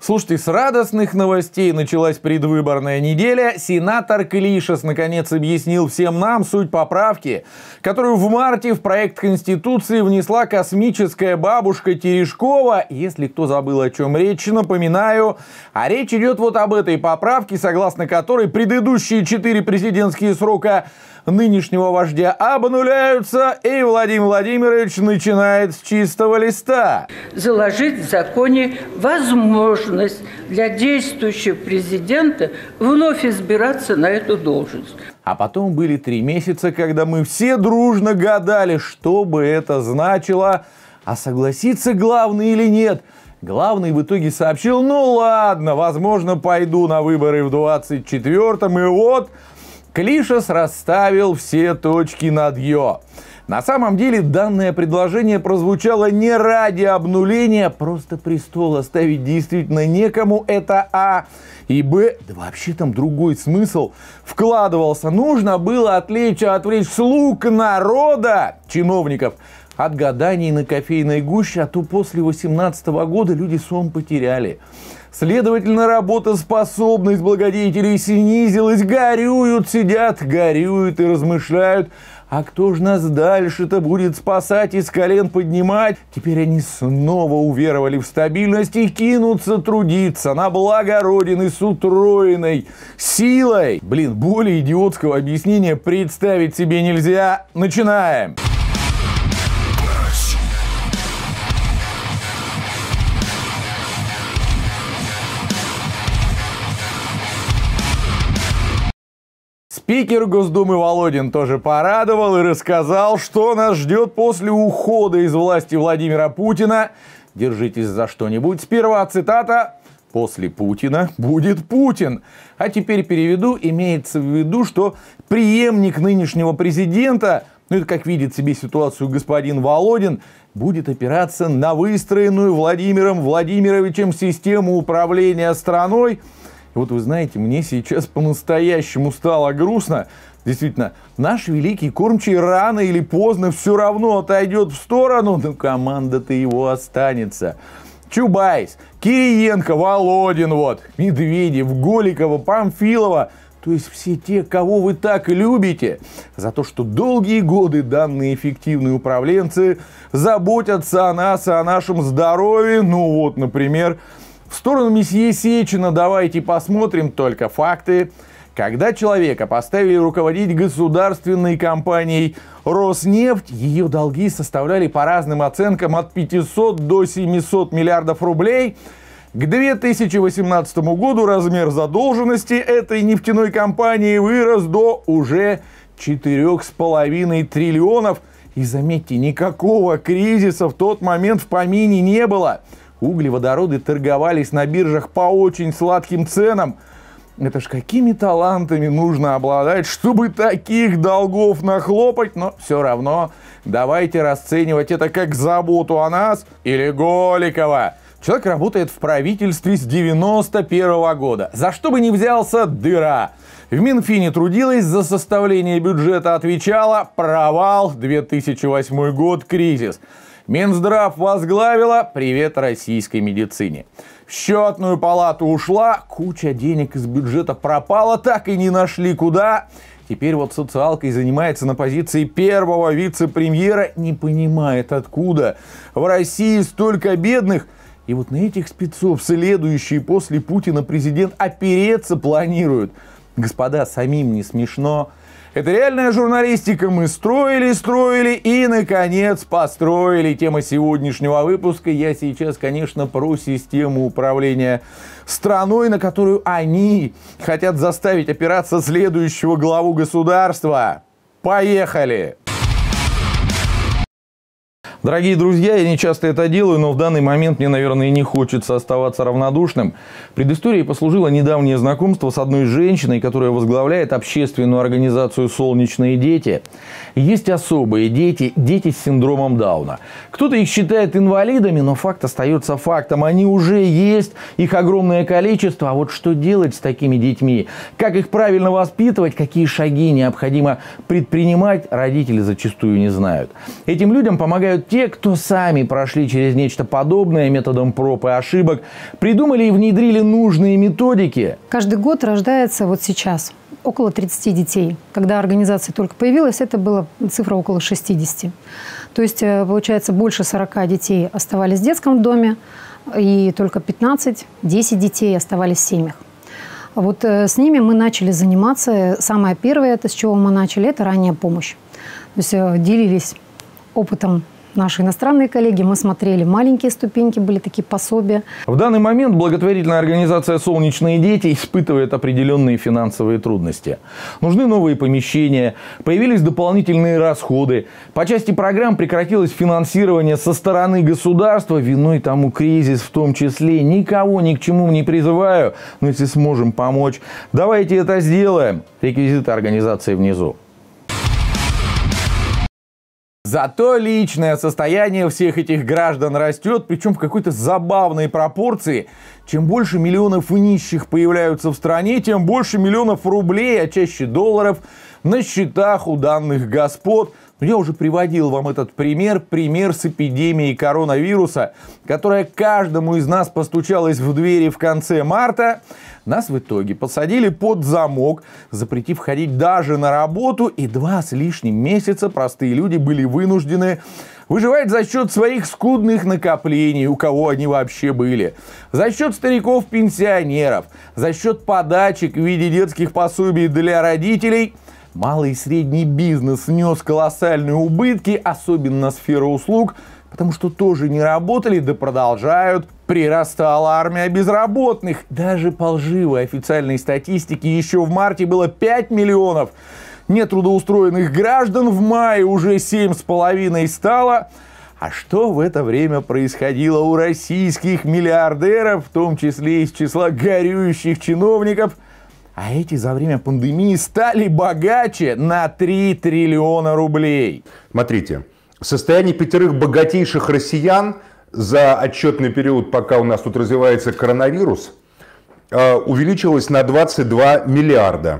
Слушайте, с радостных новостей началась предвыборная неделя. Сенатор Клишес наконец объяснил всем нам суть поправки, которую в марте в проект Конституции внесла космическая бабушка Терешкова. Если кто забыл, о чем речь, напоминаю. А речь идет вот об этой поправке, согласно которой предыдущие 4 президентские срока нынешнего вождя обнуляются, и Владимир Владимирович начинает с чистого листа. Заложить в законе возможность для действующего президента вновь избираться на эту должность. А потом были 3 месяца, когда мы все дружно гадали, что бы это значило, а согласится главный или нет. Главный в итоге сообщил: ну ладно, возможно, пойду на выборы в 24-м, и вот Клишес расставил все точки над «ё». На самом деле данное предложение прозвучало не ради обнуления, просто престол оставить действительно некому, это А. И Б, да вообще там другой смысл вкладывался. Нужно было отвлечь слуг народа, чиновников, от гаданий на кофейной гуще, а то после 18 года люди сон потеряли. Следовательно, работоспособность благодетелей снизилась, горюют, сидят, горюют и размышляют. А кто же нас дальше-то будет спасать и с колен поднимать? Теперь они снова уверовали в стабильность и кинутся трудиться на благо Родины с утроенной силой. Блин, более идиотского объяснения представить себе нельзя. Начинаем! Спикер Госдумы Володин тоже порадовал и рассказал, что нас ждет после ухода из власти Владимира Путина. Держитесь за что-нибудь. Сперва цитата: «После Путина будет Путин». А теперь переведу. Имеется в виду, что преемник нынешнего президента, ну это как видит себе ситуацию господин Володин, будет опираться на выстроенную Владимиром Владимировичем систему управления страной. И вот вы знаете, мне сейчас по-настоящему стало грустно. Действительно, наш великий кормчий рано или поздно все равно отойдет в сторону, но команда-то его останется. Чубайс, Кириенко, Володин, Медведев, Голикова, Памфилова. То есть все те, кого вы так любите, за то, что долгие годы данные эффективные управленцы заботятся о нас и о нашем здоровье. Ну вот, например, в сторону месье Сечина давайте посмотрим только факты. Когда человека поставили руководить государственной компанией «Роснефть», ее долги составляли по разным оценкам от 500 до 700 миллиардов рублей. К 2018 году размер задолженности этой нефтяной компании вырос до уже 4,5 триллионов. И заметьте, никакого кризиса в тот момент в помине не было. Углеводороды торговались на биржах по очень сладким ценам. Это ж какими талантами нужно обладать, чтобы таких долгов нахлопать? Но все равно давайте расценивать это как заботу о нас. Или Голикова. Человек работает в правительстве с 91 года. За что бы ни взялся, дыра. В Минфине трудилась, за составление бюджета отвечала, провал, 2008 год, кризис. Минздрав возглавила, привет российской медицине. В счетную палату ушла, куча денег из бюджета пропала, так и не нашли куда. Теперь вот социалкой занимается на позиции первого вице-премьера, не понимает, откуда в России столько бедных. И вот на этих спецов следующий после Путина президент опереться планирует. Господа, самим не смешно? Это реальная журналистика. Мы строили и, наконец, построили. Тема сегодняшнего выпуска. Я сейчас, конечно, про систему управления страной, на которую они хотят заставить опираться следующего главу государства. Поехали! Дорогие друзья, я не часто это делаю, но в данный момент мне, наверное, не хочется оставаться равнодушным. Предысторией послужило недавнее знакомство с одной женщиной, которая возглавляет общественную организацию «Солнечные дети». Есть особые дети, дети с синдромом Дауна. Кто-то их считает инвалидами, но факт остается фактом. Они уже есть, их огромное количество. А вот что делать с такими детьми? Как их правильно воспитывать? Какие шаги необходимо предпринимать? Родители зачастую не знают. Этим людям помогают те, кто сами прошли через нечто подобное методом проб и ошибок, придумали и внедрили нужные методики. Каждый год рождается вот сейчас около 30 детей. Когда организация только появилась, это была цифра около 60. То есть, получается, больше 40 детей оставались в детском доме, и только 15-10 детей оставались в семьях. Вот с ними мы начали заниматься. Самое первое, с чего мы начали, это ранняя помощь. То есть делились опытом наши иностранные коллеги, мы смотрели маленькие ступеньки, были такие пособия. В данный момент благотворительная организация «Солнечные дети» испытывает определенные финансовые трудности. Нужны новые помещения, появились дополнительные расходы. По части программ прекратилось финансирование со стороны государства. Виной тому кризис в том числе. Никого ни к чему не призываю, но если сможем помочь, давайте это сделаем. Реквизиты организации внизу. Зато личное состояние всех этих граждан растет, причем в какой-то забавной пропорции. Чем больше миллионов нищих появляются в стране, тем больше миллионов рублей, а чаще долларов, на счетах у данных господ. Но я уже приводил вам этот пример с эпидемией коронавируса, которая каждому из нас постучалась в двери в конце марта. Нас в итоге посадили под замок, запретив ходить даже на работу, и 2 с лишним месяца простые люди были вынуждены выживать за счет своих скудных накоплений, у кого они вообще были, за счет стариков-пенсионеров, за счет подачек в виде детских пособий для родителей. Малый и средний бизнес нес колоссальные убытки, особенно сфера услуг, потому что тоже не работали, да продолжают. Прирастала армия безработных. Даже по лживой официальной статистике еще в марте было 5 миллионов нетрудоустроенных граждан, в мае уже 7,5 стало. А что в это время происходило у российских миллиардеров, в том числе из числа горюющих чиновников? А эти за время пандемии стали богаче на 3 триллиона рублей. Смотрите, состояние 5 богатейших россиян за отчетный период, пока у нас тут развивается коронавирус, увеличилось на 22 миллиарда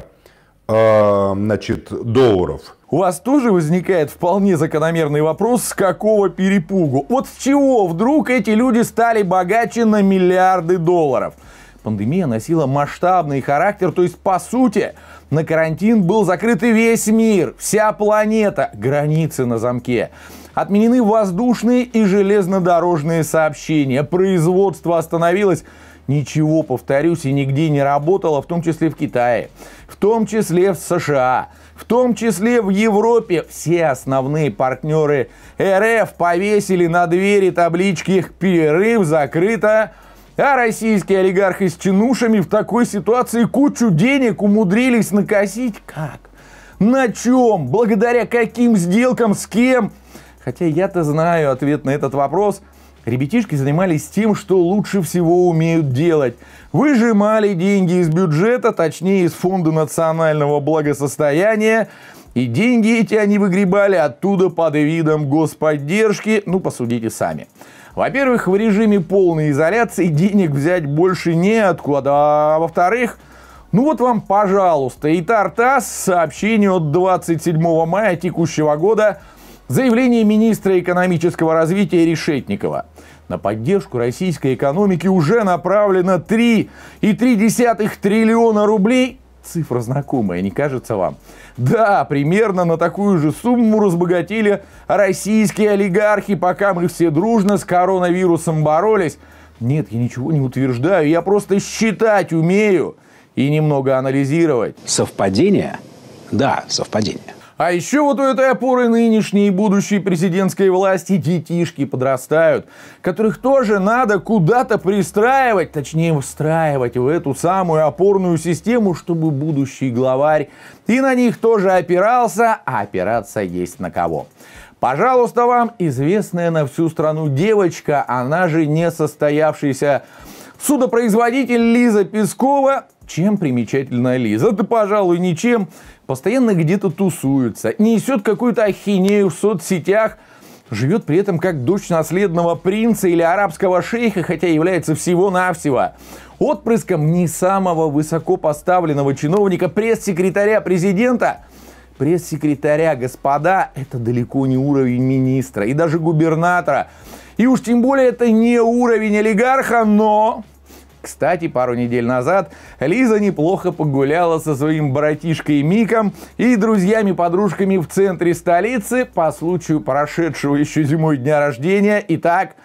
долларов. У вас тоже возникает вполне закономерный вопрос, с какого перепугу? Вот с чего вдруг эти люди стали богаче на миллиарды долларов? Пандемия носила масштабный характер, то есть, по сути, на карантин был закрыт и весь мир, вся планета, границы на замке. Отменены воздушные и железнодорожные сообщения, производство остановилось. Ничего, повторюсь, и нигде не работало, в том числе в Китае, в том числе в США, в том числе в Европе. Все основные партнеры РФ повесили на двери таблички «Перерыв», «Закрыто». А российские олигархи с чинушами в такой ситуации кучу денег умудрились накосить. Как? На чем? Благодаря каким сделкам? С кем? Хотя я-то знаю ответ на этот вопрос. Ребятишки занимались тем, что лучше всего умеют делать. Выжимали деньги из бюджета, точнее из Фонда национального благосостояния. И деньги эти они выгребали оттуда под видом господдержки. Ну, посудите сами. Во-первых, в режиме полной изоляции денег взять больше неоткуда. А во-вторых, ну вот вам, пожалуйста, и Тартас, сообщение от 27 мая текущего года, заявление министра экономического развития Решетникова. На поддержку российской экономики уже направлено 3,3 триллиона рублей. Цифра знакомая, не кажется вам? Да, примерно на такую же сумму разбогатели российские олигархи, пока мы все дружно с коронавирусом боролись. Нет, я ничего не утверждаю, я просто считать умею и немного анализировать. Совпадение? Да, совпадение. А еще вот у этой опоры нынешней и будущей президентской власти детишки подрастают, которых тоже надо куда-то пристраивать, точнее встраивать в эту самую опорную систему, чтобы будущий главарь и на них тоже опирался, а опираться есть на кого. Пожалуйста, вам известная на всю страну девочка, она же несостоявшийся судопроизводитель Лиза Пескова. Чем примечательна Лиза? Да, пожалуй, ничем. Постоянно где-то тусуется, несет какую-то ахинею в соцсетях, живет при этом как дочь наследного принца или арабского шейха, хотя является всего-навсего отпрыском не самого высоко поставленного чиновника, пресс-секретаря президента. пресс-секретаря, господа, это далеко не уровень министра и даже губернатора. И уж тем более это не уровень олигарха, но... Кстати, пару недель назад Лиза неплохо погуляла со своим братишкой Миком и друзьями-подружками в центре столицы по случаю прошедшего еще зимой дня рождения. Итак...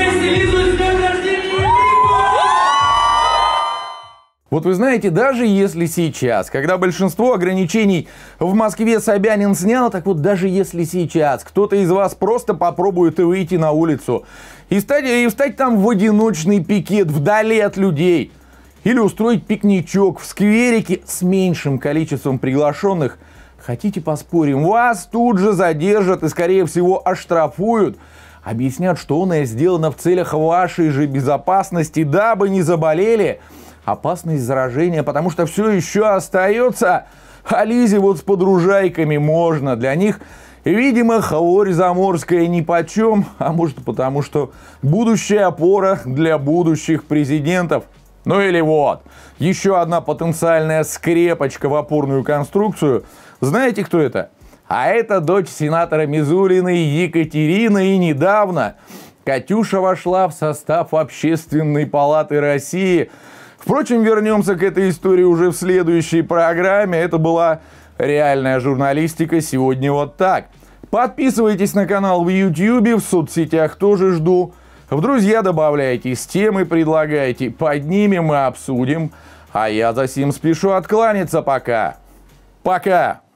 Вот вы знаете, даже если сейчас, когда большинство ограничений в Москве Собянин снял, так вот даже если сейчас кто-то из вас просто попробует выйти на улицу и встать там в одиночный пикет вдали от людей, или устроить пикничок в скверике с меньшим количеством приглашенных, хотите поспорим, вас тут же задержат и, скорее всего, оштрафуют. Объяснят, что оно сделано в целях вашей же безопасности, дабы не заболели. Опасность заражения, потому что все еще остается. А Лизе вот с подружайками можно. Для них, видимо, хворь заморская нипочем. А может потому, что будущая опора для будущих президентов. Ну или вот, еще одна потенциальная скрепочка в опорную конструкцию. Знаете, кто это? А это дочь сенатора Мизулиной Екатерина. И недавно Катюша вошла в состав Общественной палаты России. Впрочем, вернемся к этой истории уже в следующей программе. Это была реальная журналистика. Сегодня вот так. Подписывайтесь на канал в YouTube, в соцсетях тоже жду. В друзья добавляйтесь, темы предлагайте, поднимем и обсудим. А я за сим спешу откланяться пока. Пока!